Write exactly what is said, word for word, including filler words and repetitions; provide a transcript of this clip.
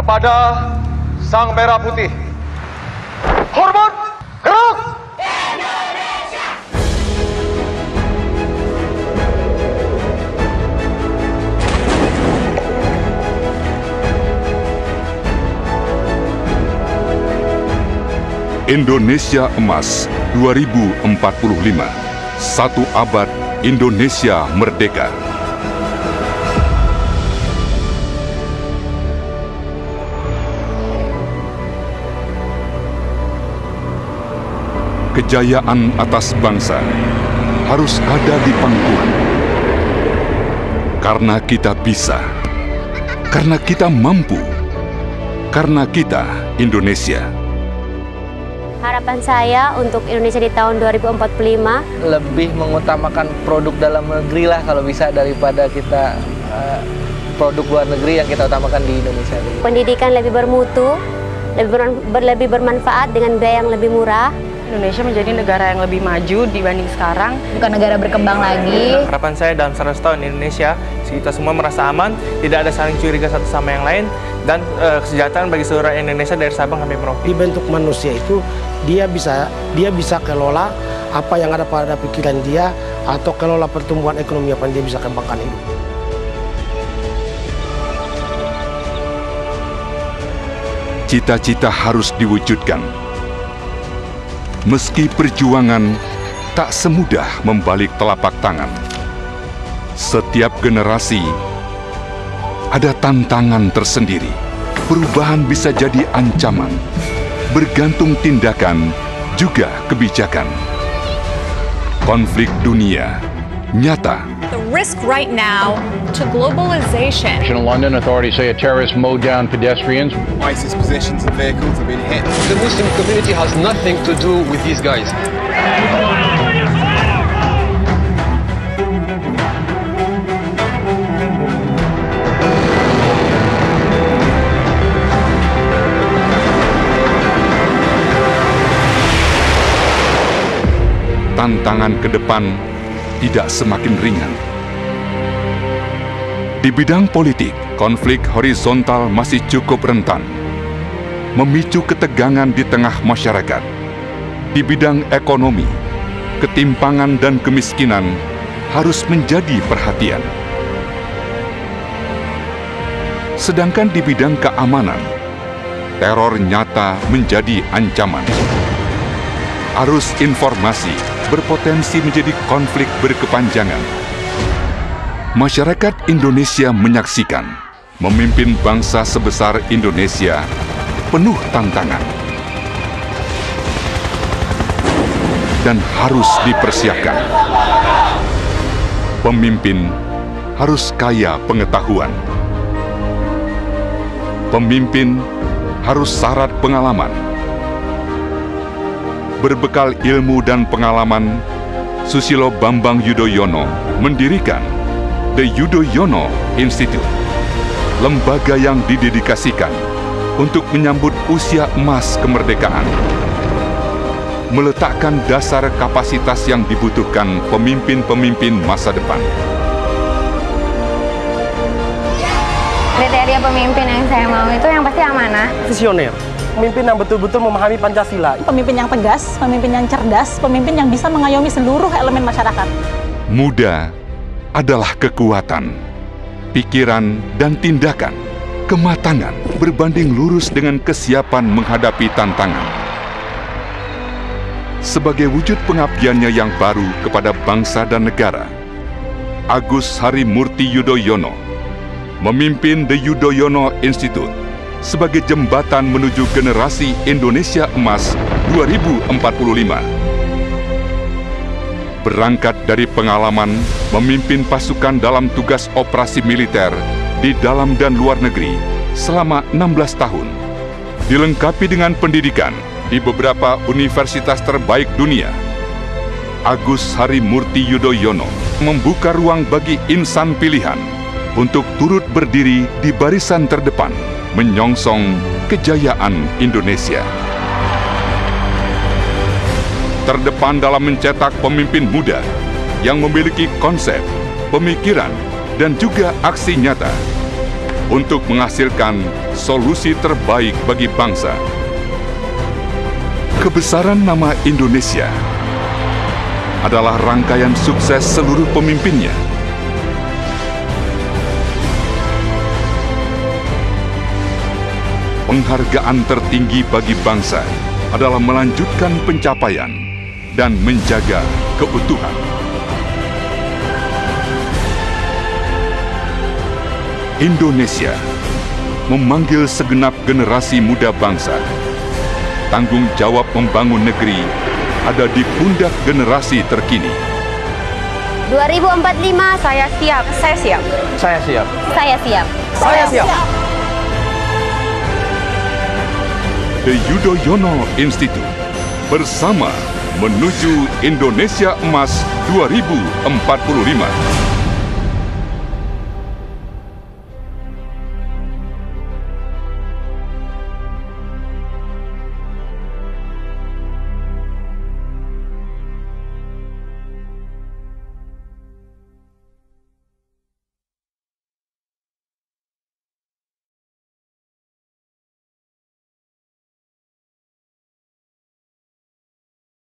kepada Sang Merah Putih. Hormat, gerak! Indonesia! Indonesia Emas dua ribu empat puluh lima. Satu abad Indonesia merdeka. Kejayaan atas bangsa harus ada di pangkuan. Karena kita bisa, karena kita mampu, karena kita Indonesia. Harapan saya untuk Indonesia di tahun dua ribu empat puluh lima lebih mengutamakan produk dalam negeri lah kalau bisa, daripada kita uh, produk luar negeri yang kita utamakan di Indonesia. Pendidikan lebih bermutu, lebih, ber, ber, lebih bermanfaat dengan biaya yang lebih murah. Indonesia menjadi negara yang lebih maju dibanding sekarang. Bukan negara berkembang lagi. Harapan saya dalam seratus tahun Indonesia, kita semua merasa aman, tidak ada saling curiga satu sama yang lain, dan uh, kesejahteraan bagi seluruh Indonesia dari Sabang sampai Merauke. Di bentuk manusia itu, dia bisa dia bisa kelola apa yang ada pada pikiran dia, atau kelola pertumbuhan ekonomi apa yang dia bisa kembangkan itu. Cita-cita harus diwujudkan. Meski perjuangan tak semudah membalik telapak tangan. Setiap generasi ada tantangan tersendiri. Perubahan bisa jadi ancaman, bergantung tindakan juga kebijakan. Konflik dunia nyata. The risk right now to globalization. In London, authorities say a terrorist mowed down pedestrians. ISIS positions and vehicles have been hit. The Muslim community has nothing to do with these guys. Tantangan ke depan tidak semakin ringan. Di bidang politik, konflik horizontal masih cukup rentan, memicu ketegangan di tengah masyarakat. Di bidang ekonomi, ketimpangan dan kemiskinan harus menjadi perhatian. Sedangkan di bidang keamanan, teror nyata menjadi ancaman. Arus informasi berpotensi menjadi konflik berkepanjangan. Masyarakat Indonesia menyaksikan memimpin bangsa sebesar Indonesia penuh tantangan dan harus dipersiapkan. Pemimpin harus kaya pengetahuan. Pemimpin harus syarat pengalaman. Berbekal ilmu dan pengalaman, Susilo Bambang Yudhoyono mendirikan The Yudhoyono Institute, lembaga yang didedikasikan untuk menyambut usia emas kemerdekaan, meletakkan dasar kapasitas yang dibutuhkan pemimpin-pemimpin masa depan. Kriteria pemimpin yang saya mau itu yang pasti amanah, visioner, pemimpin yang betul-betul memahami Pancasila. Pemimpin yang tegas, pemimpin yang cerdas, pemimpin yang bisa mengayomi seluruh elemen masyarakat. Muda adalah kekuatan, pikiran dan tindakan, kematangan berbanding lurus dengan kesiapan menghadapi tantangan. Sebagai wujud pengabdiannya yang baru kepada bangsa dan negara, Agus Harimurti Yudhoyono memimpin The Yudhoyono Institute sebagai jembatan menuju generasi Indonesia Emas dua ribu empat puluh lima. Berangkat dari pengalaman memimpin pasukan dalam tugas operasi militer di dalam dan luar negeri selama enam belas tahun, dilengkapi dengan pendidikan di beberapa universitas terbaik dunia, Agus Harimurti Yudhoyono membuka ruang bagi insan pilihan untuk turut berdiri di barisan terdepan menyongsong kejayaan Indonesia. Terdepan dalam mencetak pemimpin muda yang memiliki konsep, pemikiran, dan juga aksi nyata untuk menghasilkan solusi terbaik bagi bangsa. Kebesaran nama Indonesia adalah rangkaian sukses seluruh pemimpinnya. Penghargaan tertinggi bagi bangsa adalah melanjutkan pencapaian dan menjaga keutuhan. Indonesia memanggil segenap generasi muda bangsa. Tanggung jawab membangun negeri ada di pundak generasi terkini. dua ribu empat puluh lima Saya siap. Saya siap. Saya siap. Saya siap. Saya siap. The Yudhoyono Institute bersama menuju Indonesia Emas dua ribu empat puluh lima.